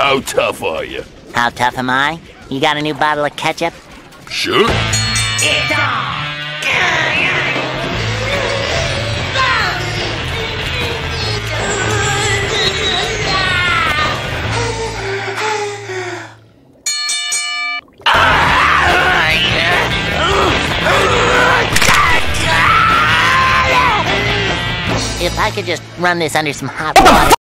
How tough are you? How tough am I? You got a new bottle of ketchup? Sure. It's on! If I could just run this under some hot water.